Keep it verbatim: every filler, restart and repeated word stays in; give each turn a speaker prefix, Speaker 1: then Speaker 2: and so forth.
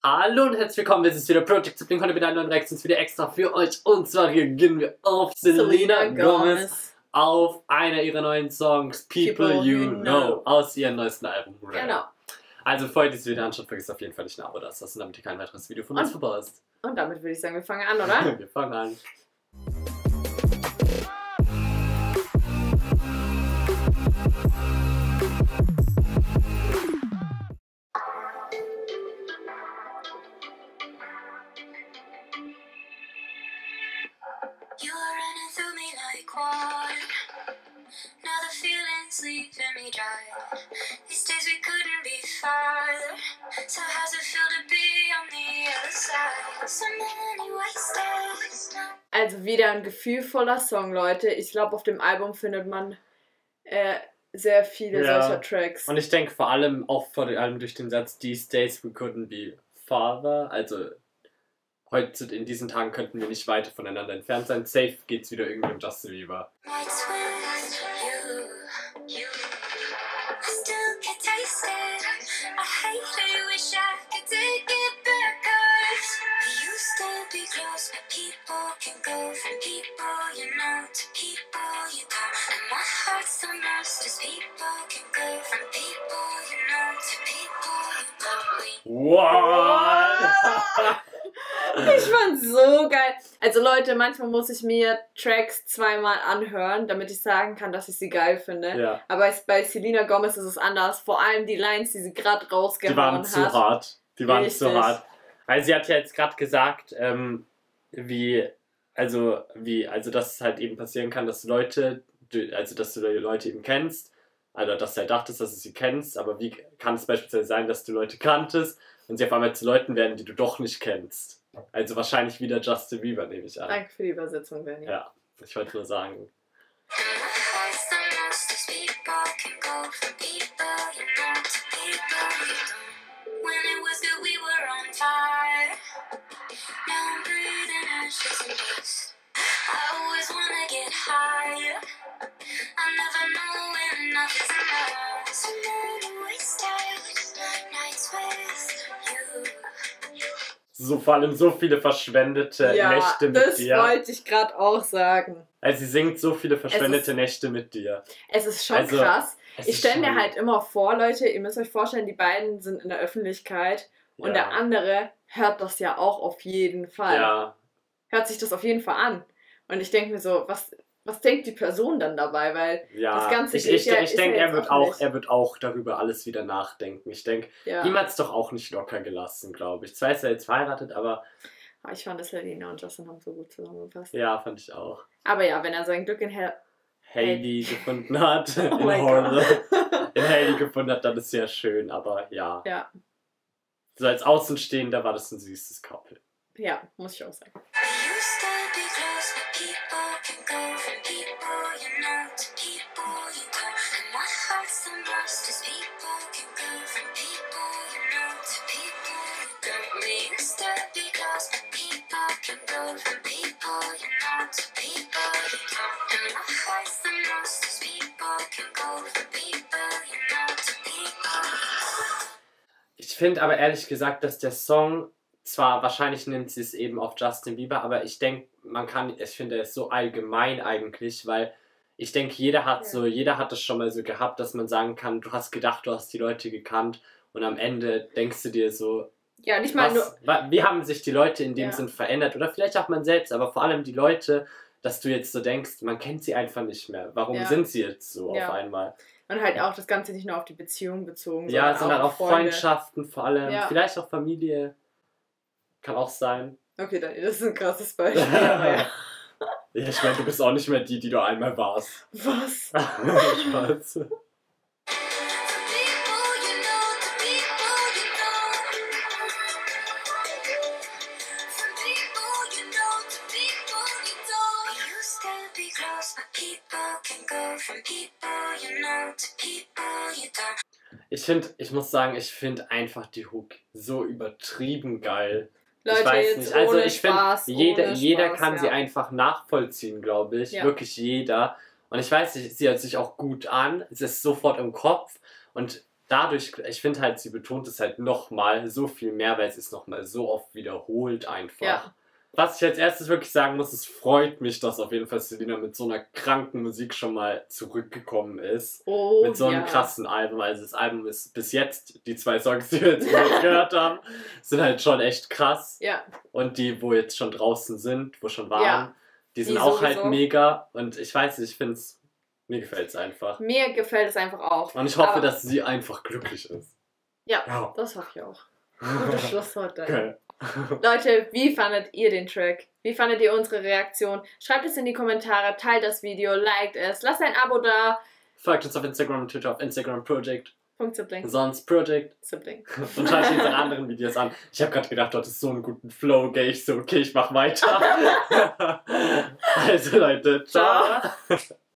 Speaker 1: Hallo und herzlich willkommen, wir sind wieder Project Sibling, heute mit einer neuen Reaktion wieder extra für euch. Und zwar reagieren wir auf Selena Gomez auf einer ihrer neuen Songs, People, People You know. know, aus ihrem neuesten Album.
Speaker 2: Genau.
Speaker 1: Also, bevor ihr dieses Video anschaut, vergesst auf jeden Fall nicht ein Abo da zu lassen, damit ihr kein weiteres Video von uns verpasst.
Speaker 2: Und damit würde ich sagen, wir fangen an, oder?
Speaker 1: Wir fangen an.
Speaker 2: Also wieder ein gefühlvoller Song, Leute. Ich glaube, auf dem Album findet man äh, sehr viele
Speaker 1: ja.
Speaker 2: solcher Tracks.
Speaker 1: Und ich denke vor allem auch vor allem durch den Satz These days we couldn't be farther. Also heute in diesen Tagen könnten wir nicht weiter voneinander entfernt sein. Safe geht's wieder irgendwie um Justin Bieber. Wow!
Speaker 2: Ich fand's so geil. Also Leute, manchmal muss ich mir Tracks zweimal anhören, damit ich sagen kann, dass ich sie geil finde.
Speaker 1: Ja.
Speaker 2: Aber bei Selena Gomez ist es anders. Vor allem die Lines, die sie gerade rausgehauen hat.
Speaker 1: Die waren zu hart. Die waren Richtig. zu hart. Also sie hat ja jetzt gerade gesagt, ähm, wie, also, wie, also dass es halt eben passieren kann, dass Leute, also dass du die Leute eben kennst, also dass du halt dachtest, dass du sie kennst, aber wie kann es beispielsweise sein, dass du Leute kanntest und sie auf einmal zu Leuten werden, die du doch nicht kennst? Also wahrscheinlich wieder Justin Bieber, nehme ich an.
Speaker 2: Danke für die Übersetzung, Benny.
Speaker 1: Ja, ich wollte nur sagen. So vor allem so viele verschwendete
Speaker 2: ja,
Speaker 1: Nächte mit
Speaker 2: das
Speaker 1: dir.
Speaker 2: Das wollte ich gerade auch sagen.
Speaker 1: Also sie singt so viele verschwendete
Speaker 2: ist,
Speaker 1: Nächte mit dir.
Speaker 2: Es ist schon
Speaker 1: also,
Speaker 2: krass. Ich stelle mir halt immer vor, Leute, ihr müsst euch vorstellen, die beiden sind in der Öffentlichkeit und
Speaker 1: ja.
Speaker 2: der andere hört das ja auch auf jeden Fall.
Speaker 1: Ja.
Speaker 2: Hört sich das auf jeden Fall an. Und ich denke mir so, was... Was denkt die Person dann dabei? Weil
Speaker 1: ja,
Speaker 2: das Ganze
Speaker 1: ich, ich,
Speaker 2: ja,
Speaker 1: ich denke,
Speaker 2: ja
Speaker 1: er, wird auch, er wird auch darüber alles wieder nachdenken. Ich denke,
Speaker 2: ja.
Speaker 1: ihm hat es doch auch nicht locker gelassen, glaube ich. Zwar ist er jetzt verheiratet, aber...
Speaker 2: Ich fand, dass Selena und Justin haben so gut zusammengepasst.
Speaker 1: Ja, fand ich auch.
Speaker 2: Aber ja, wenn er sein Glück in Hel
Speaker 1: Hailey gefunden hat,
Speaker 2: oh
Speaker 1: in Horror, in Hailey gefunden hat, dann ist es ja schön, aber ja.
Speaker 2: Ja.
Speaker 1: So als Außenstehender war das ein süßes Couple.
Speaker 2: Ja, muss ich auch sagen.
Speaker 1: Ich finde aber ehrlich gesagt, dass der Song, zwar wahrscheinlich nimmt sie es eben auf Justin Bieber, aber ich denke, man kann, ich finde es so allgemein eigentlich, weil ich denke, jeder hat ja. so, jeder hat es schon mal so gehabt, dass man sagen kann, du hast gedacht, du hast die Leute gekannt und am Ende denkst du dir so,
Speaker 2: ja, nicht mal
Speaker 1: was, nur, wie haben sich die Leute in dem
Speaker 2: ja.
Speaker 1: Sinn verändert oder vielleicht auch man selbst, aber vor allem die Leute, dass du jetzt so denkst, man kennt sie einfach nicht mehr. Warum
Speaker 2: ja.
Speaker 1: sind sie jetzt so
Speaker 2: ja.
Speaker 1: auf einmal?
Speaker 2: Und halt auch das Ganze nicht nur auf die Beziehung bezogen,
Speaker 1: ja,
Speaker 2: sondern,
Speaker 1: sondern
Speaker 2: auch
Speaker 1: auf Freundschaften vor allem,
Speaker 2: ja.
Speaker 1: vielleicht auch Familie, kann auch sein.
Speaker 2: Okay, dann, das ist ein krasses Beispiel. ja.
Speaker 1: Ja, ich meine, du bist auch nicht mehr die, die du einmal warst.
Speaker 2: Was?
Speaker 1: Spaß. Ich finde, ich muss sagen, ich finde einfach die Hook so übertrieben geil.
Speaker 2: Leute,
Speaker 1: ich weiß
Speaker 2: jetzt
Speaker 1: nicht. Also
Speaker 2: ohne
Speaker 1: ich finde,
Speaker 2: Spaß,
Speaker 1: jeder,
Speaker 2: ohne
Speaker 1: jeder
Speaker 2: Spaß,
Speaker 1: kann
Speaker 2: ja.
Speaker 1: sie einfach nachvollziehen, glaube ich.
Speaker 2: Ja.
Speaker 1: Wirklich jeder. Und ich weiß nicht, sie hört sich auch gut an. Es ist sofort im Kopf. Und dadurch, ich finde halt, sie betont es halt nochmal so viel mehr, weil es ist nochmal so oft wiederholt einfach. Ja. Was ich als erstes wirklich sagen muss, es freut mich, dass auf jeden Fall Selena mit so einer kranken Musik schon mal zurückgekommen ist. Oh, mit so einem ja. krassen Album. Also das Album ist bis jetzt, die zwei Songs, die wir jetzt gehört haben, sind halt schon echt krass. Ja. Und die, wo jetzt schon draußen sind, wo schon waren, ja. die sind die auch sowieso. Halt mega. Und ich weiß nicht, ich finde es, mir gefällt es einfach.
Speaker 2: Mir gefällt es einfach auch.
Speaker 1: Und ich hoffe, Aber dass sie einfach glücklich ist.
Speaker 2: Ja, ja. das hoffe ich auch. Gutes Schlusswort dann. Okay. Leute, wie fandet ihr den Track? Wie fandet ihr unsere Reaktion? Schreibt es in die Kommentare, teilt das Video, liked es, lasst ein Abo da.
Speaker 1: Folgt uns auf Instagram und Twitter auf Instagram Project.
Speaker 2: Punkt Sibling.
Speaker 1: Sonst Project.
Speaker 2: Sibling.
Speaker 1: Und schaut euch unsere anderen Videos an. Ich habe gerade gedacht, dort ist so einen guten Flow, gell? Ich so, okay, ich mach weiter. Also Leute, ciao. ciao.